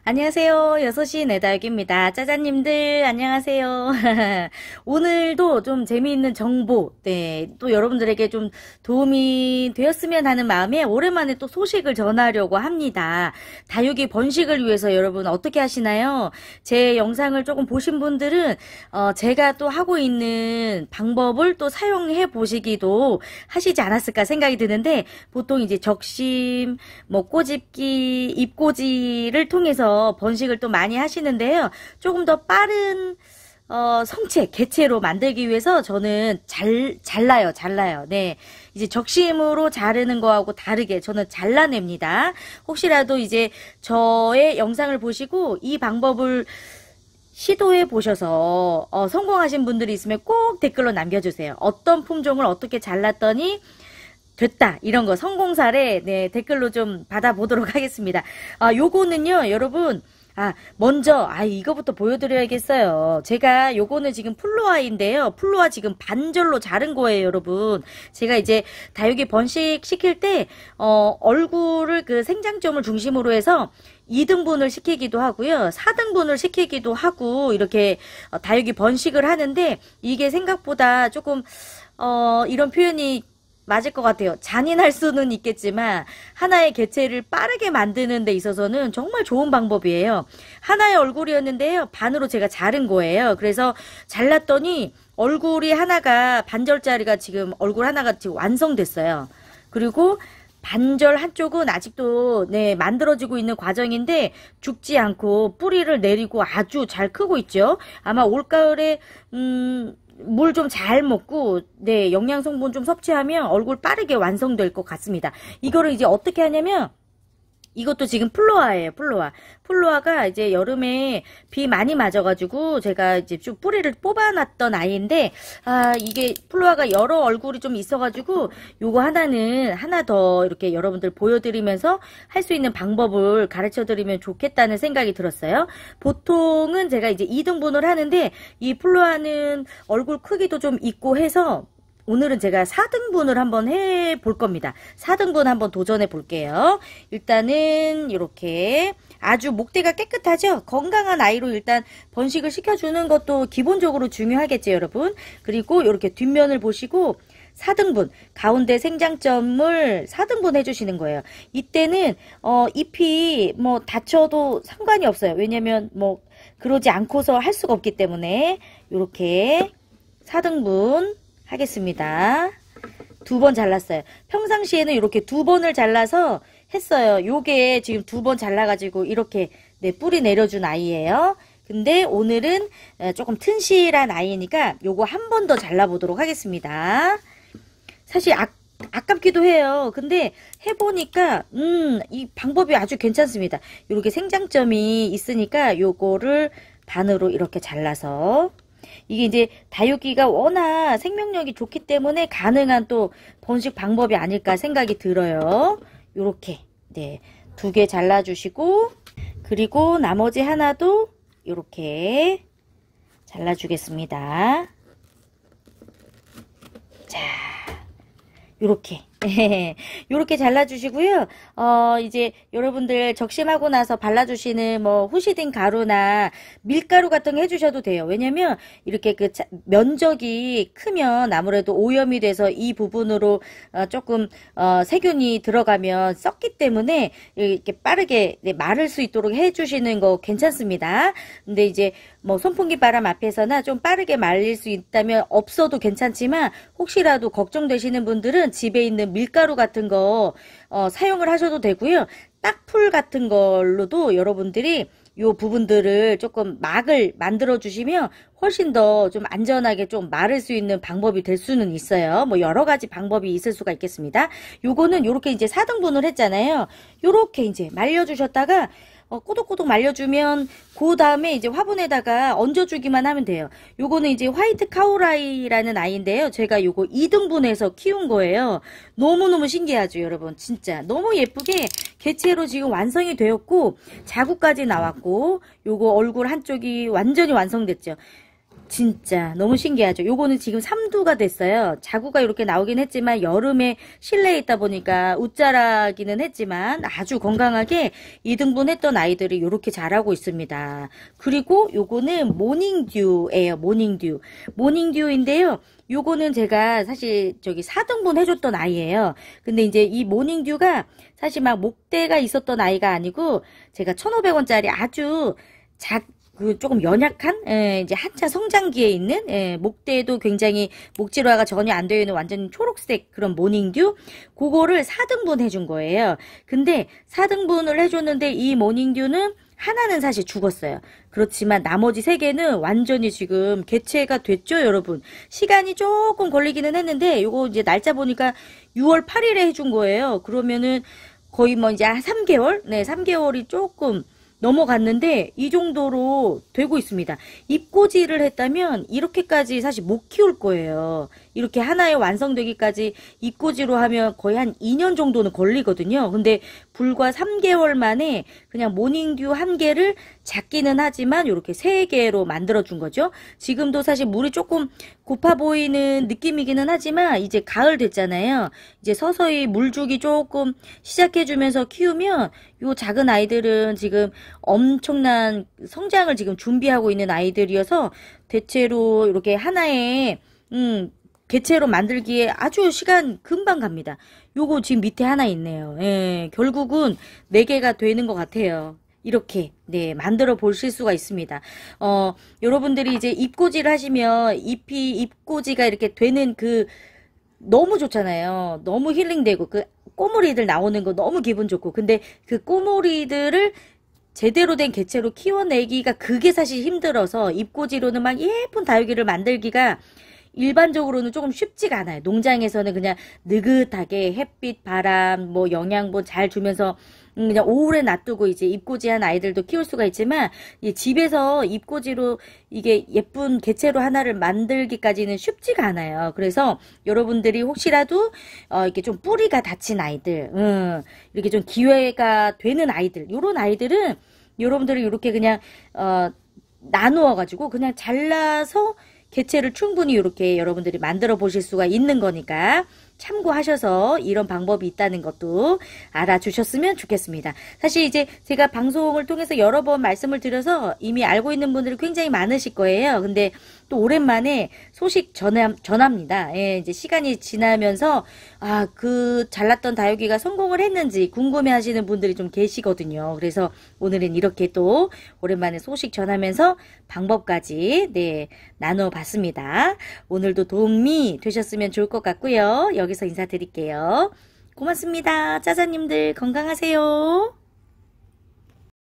안녕하세요. 6시 내다육입니다. 짜자님들, 안녕하세요. 오늘도 좀 재미있는 정보, 또 여러분들에게 좀 도움이 되었으면 하는 마음에 오랜만에 또 소식을 전하려고 합니다. 다육이 번식을 위해서 여러분 어떻게 하시나요? 제 영상을 조금 보신 분들은, 제가 또 하고 있는 방법을 또 사용해 보시기도 하시지 않았을까 생각이 드는데, 보통 이제 적심, 꼬집기, 잎꽂이를 통해서 번식을 또 많이 하시는데요. 조금 더 빠른 성체, 개체로 만들기 위해서 저는 잘라요. 네. 이제 적심으로 자르는 거하고 다르게 저는 잘라냅니다. 혹시라도 이제 저의 영상을 보시고 이 방법을 시도해 보셔서 성공하신 분들이 있으면 꼭 댓글로 남겨주세요. 어떤 품종을 어떻게 잘랐더니 됐다, 이런 거 성공 사례 댓글로 좀 받아보도록 하겠습니다. 요거는요 여러분, 먼저 이거부터 보여드려야겠어요. 제가 요거는 지금 플로아인데요, 플로아 지금 반절로 자른 거예요. 여러분, 제가 이제 다육이 번식 시킬 때 얼굴을 그 생장점을 중심으로 해서 2등분을 시키기도 하고요, 4등분을 시키기도 하고, 이렇게 다육이 번식을 하는데, 이게 생각보다 조금 이런 표현이 맞을 것 같아요. 잔인할 수는 있겠지만 하나의 개체를 빠르게 만드는 데 있어서는 정말 좋은 방법이에요. 하나의 얼굴이었는데요, 반으로 제가 자른 거예요. 그래서 잘랐더니 얼굴이 하나가, 반절짜리가 지금 얼굴 하나가 지금 완성됐어요. 그리고 반절 한쪽은 아직도 만들어지고 있는 과정인데 죽지 않고 뿌리를 내리고 아주 잘 크고 있죠. 아마 올가을에 물 좀 잘 먹고 영양 성분 좀 섭취하면 얼굴 빠르게 완성될 것 같습니다. 이거를 이제 어떻게 하냐면, 이것도 지금 플로아예요. 플로아가 이제 여름에 비 많이 맞아가지고 제가 이제 쭉 뿌리를 뽑아놨던 아이인데, 이게 플로아가 여러 얼굴이 좀 있어가지고 요거 하나 더 이렇게 여러분들 보여드리면서 할 수 있는 방법을 가르쳐드리면 좋겠다는 생각이 들었어요. 보통은 제가 이제 2등분을 하는데, 이 플로아는 얼굴 크기도 좀 있고 해서 오늘은 제가 4등분을 한번 해볼 겁니다. 4등분 한번 도전해 볼게요. 일단은 이렇게 아주 목대가 깨끗하죠? 건강한 아이로 일단 번식을 시켜주는 것도 기본적으로 중요하겠죠, 여러분. 그리고 이렇게 뒷면을 보시고 4등분, 가운데 생장점을 4등분 해주시는 거예요. 이때는 잎이 다쳐도 상관이 없어요. 왜냐면 그러지 않고서 할 수가 없기 때문에 이렇게 4등분 하겠습니다. 2번 잘랐어요. 평상시에는 이렇게 2번을 잘라서 했어요. 요게 지금 2번 잘라가지고 이렇게 뿌리 내려준 아이예요. 근데 오늘은 조금 튼실한 아이니까 요거 한 번 더 잘라보도록 하겠습니다. 사실 아깝기도 해요. 근데 해보니까 이 방법이 아주 괜찮습니다. 이렇게 생장점이 있으니까 요거를 반으로 이렇게 잘라서, 이게 이제 다육이가 워낙 생명력이 좋기 때문에 가능한 또 번식 방법이 아닐까 생각이 들어요. 요렇게 2개 잘라주시고, 그리고 나머지 하나도 요렇게 잘라주겠습니다. 자, 요렇게 요렇게 잘라주시고요. 이제 여러분들 적심하고 나서 발라주시는 후시딘 가루나 밀가루 같은 거 해주셔도 돼요. 왜냐면 이렇게 그 면적이 크면 아무래도 오염이 돼서 이 부분으로 조금 세균이 들어가면 썩기 때문에 이렇게 빠르게 마를 수 있도록 해주시는 거 괜찮습니다. 근데 이제 선풍기 바람 앞에서나 좀 빠르게 말릴 수 있다면 없어도 괜찮지만, 혹시라도 걱정되시는 분들은 집에 있는 밀가루 같은 거 사용을 하셔도 되고요. 딱풀 같은 걸로도 여러분들이 요 부분들을 조금 막을 만들어 주시면 훨씬 더 좀 안전하게 좀 마를 수 있는 방법이 될 수는 있어요. 여러 가지 방법이 있을 수가 있겠습니다. 요거는 요렇게 이제 4등분을 했잖아요. 요렇게 이제 말려 주셨다가 꼬독꼬독 말려주면 그 다음에 이제 화분에다가 얹어주기만 하면 돼요. 요거는 이제 화이트 카오라이라는 아이인데요. 제가 요거 2등분해서 키운 거예요. 너무너무 신기하죠, 여러분. 진짜 너무 예쁘게 개체로 지금 완성이 되었고, 자구까지 나왔고, 요거 얼굴 한쪽이 완전히 완성됐죠. 진짜 너무 신기하죠. 요거는 지금 3두가 됐어요. 자구가 이렇게 나오긴 했지만 여름에 실내에 있다 보니까 웃자라기는 했지만 아주 건강하게 2등분 했던 아이들이 이렇게 자라고 있습니다. 그리고 요거는 모닝듀예요. 모닝듀. 모닝듀인데요. 요거는 제가 사실 저기 4등분 해줬던 아이예요. 근데 이제 이 모닝듀가 사실 막 목대가 있었던 아이가 아니고 제가 1,500원짜리 아주 조금 연약한, 이제 한참 성장기에 있는, 목대도 굉장히 목질화가 전혀 안 되어 있는 완전 초록색 그런 모닝듀, 그거를 4등분 해준 거예요. 근데 4등분을 해줬는데 이 모닝듀는 하나는 사실 죽었어요. 그렇지만 나머지 3개는 완전히 지금 개체가 됐죠, 여러분. 시간이 조금 걸리기는 했는데, 요거 이제 날짜 보니까 6월 8일에 해준 거예요. 그러면은 거의 뭐 이제 한 3개월? 네, 3개월이 조금 넘어갔는데 이 정도로 되고 있습니다. 잎꽂이를 했다면 이렇게까지 사실 못 키울 거예요. 이렇게 하나에 완성되기까지 잎꽂이로 하면 거의 한 2년 정도는 걸리거든요. 근데 불과 3개월 만에 그냥 모닝듀 1개를 작기는 하지만 이렇게 3개로 만들어준 거죠. 지금도 사실 물이 조금 고파 보이는 느낌이기는 하지만 이제 가을 됐잖아요. 이제 서서히 물주기 조금 시작해주면서 키우면 요 작은 아이들은 지금 엄청난 성장을 지금 준비하고 있는 아이들이어서 대체로 이렇게 하나에 개체로 만들기에 아주 시간 금방 갑니다. 요거 지금 밑에 하나 있네요. 예, 결국은 4개가 되는 것 같아요. 이렇게 네 만들어 보실 수가 있습니다. 여러분들이 이제 잎꽂이를 하시면 잎꽂이가 이렇게 되는 그 너무 좋잖아요. 너무 힐링되고 그 꼬물이들 나오는 거 너무 기분 좋고 근데 그 꼬물이들을 제대로 된 개체로 키워내기가 그게 사실 힘들어서 잎꽂이로는 막 예쁜 다육이를 만들기가 일반적으로는 조금 쉽지가 않아요. 농장에서는 그냥 느긋하게 햇빛, 바람, 뭐 영양분 잘 주면서 그냥 오래 놔두고 이제 잎꽂이한 아이들도 키울 수가 있지만 집에서 잎꽂이로 이게 예쁜 개체로 하나를 만들기까지는 쉽지가 않아요. 그래서 여러분들이 혹시라도 이렇게 좀 뿌리가 닫힌 아이들, 이렇게 좀 기회가 되는 아이들, 요런 아이들은 여러분들이 이렇게 그냥 나누어 가지고 그냥 잘라서 개체를 충분히 이렇게 여러분들이 만들어 보실 수가 있는 거니까 참고하셔서 이런 방법이 있다는 것도 알아주셨으면 좋겠습니다. 사실 이제 제가 방송을 통해서 여러 번 말씀을 드려서 이미 알고 있는 분들이 굉장히 많으실 거예요. 근데 또 오랜만에 소식 전합니다. 예, 이제 시간이 지나면서 그 잘났던 다육이가 성공을 했는지 궁금해 하시는 분들이 좀 계시거든요. 그래서 오늘은 이렇게 또 오랜만에 소식 전하면서 방법까지 네 나눠 봤습니다. 오늘도 도움이 되셨으면 좋을 것 같고요. 여기서 인사드릴게요. 고맙습니다. 짜자님들 건강하세요.